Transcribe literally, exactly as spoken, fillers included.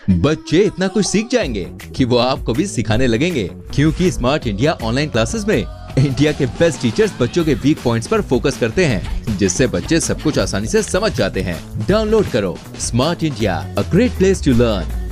बच्चे इतना कुछ सीख जाएंगे कि वो आपको भी सिखाने लगेंगे, क्योंकि स्मार्ट इंडिया ऑनलाइन क्लासेस में इंडिया के बेस्ट टीचर्स बच्चों के वीक पॉइंट्स पर फोकस करते हैं, जिससे बच्चे सब कुछ आसानी से समझ जाते हैं। डाउनलोड करो smart India, a great place to learn.